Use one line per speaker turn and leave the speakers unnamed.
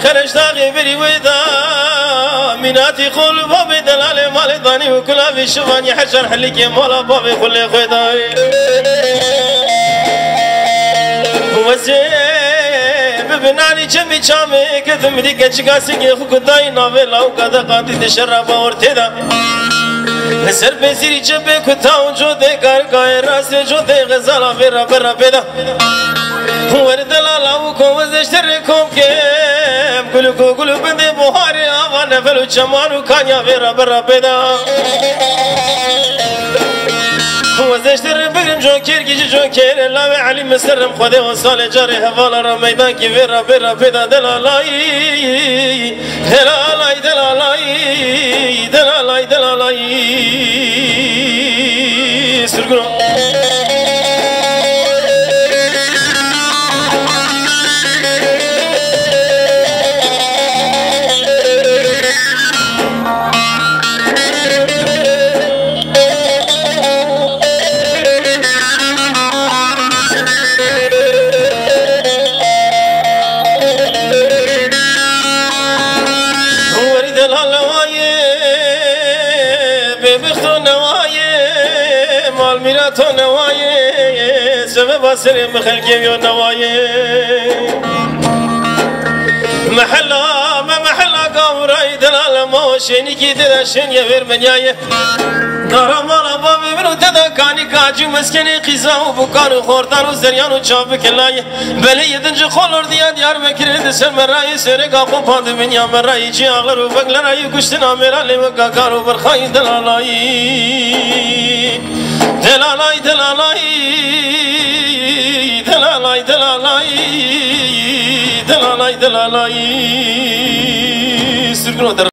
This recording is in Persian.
خرج داغي بري ويدا مناتي خول بابي دلال مال داني وكلا في شفاني حشر حليك مولا بابي خلي خيدا ببناني جمي چامي كدم دي گچگاسي خدای ناولا وقدا قاضي تشرب ورتدا سر بزيري جبه كتاو جو دي کار کای راست جو دي غزالا برا برا بدا وردلالا وكوزشتر كوم كم كلكو كل بندي بوهاري آوان فلو چمانو كانيا برا برا بدا وزشتر بگرم جوکر گیج جوکر لاوی علی مسرم خدا و سال جاری حوالا را میدان کی ورا برا پیدا دلالای دلالای دلالای دلالای دلالای سرگرو تو نوایه سبب باسر مخلقی و نوایه محلا ما محلا قورای دلال ما شنی کی دشن یا ور منیایه دارم والا بابی منو تدا کانی کاجو مسکنی قیزا و بکار خوردن و زریان و چاپ کلایه بله یدنج خولور دیا دیار بکره دسر مرای سره قاقو پاند منیا مرای چی آغلر و بگلرای کشتنا میرالی و قاقار و برخای دلالایی دلالای دلالای دلالای دلالای دلالای دلالای سرگنو